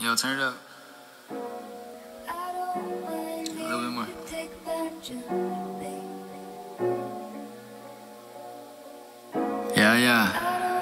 Yo, turn it up. A little bit more. Yeah.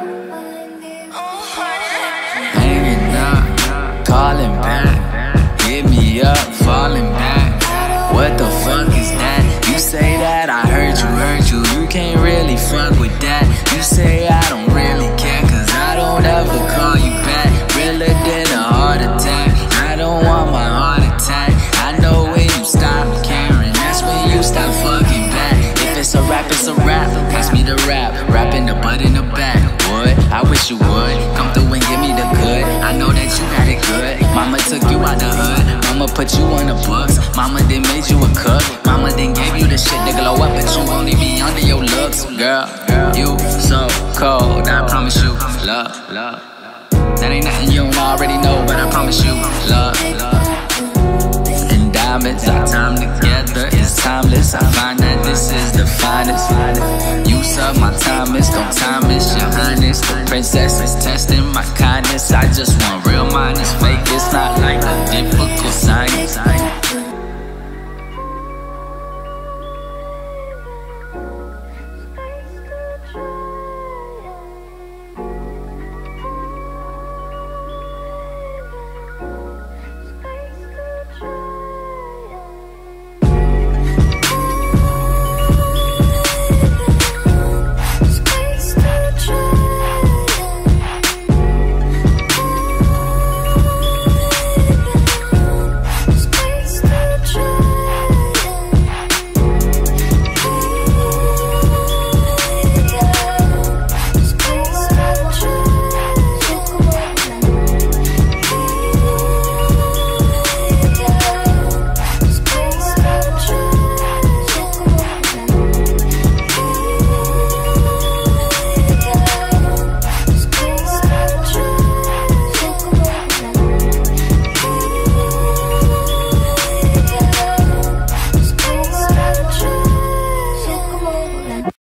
Hanging up, calling back. Hit me up, falling back. What the fuck is that? You say that I heard you. You can't really fuck with that. You say I don't really care, cause I don't ever call you back. Realer than a heart attack. I don't want my heart attack. I know when you stop caring, that's when you stop fucking back. If it's a rap, it's a rap. Pass me the rap, rapping the butt in the back. Would, I wish you would come through and give me the good. I know that you got it good. Mama took you out the hood. Mama put you on the books. Mama then made you a cook. Mama then gave you the shit to glow up, but you only be under your looks. Girl, you so cold. I promise you, love. That ain't nothing you don't already know, but I promise you, love. And diamonds, our time together is timeless. I find that this is the finest. Use of my time is no time, it's your highness. The princess is testing my kindness. I just want real mine, it's fake, it's not like a difficult science.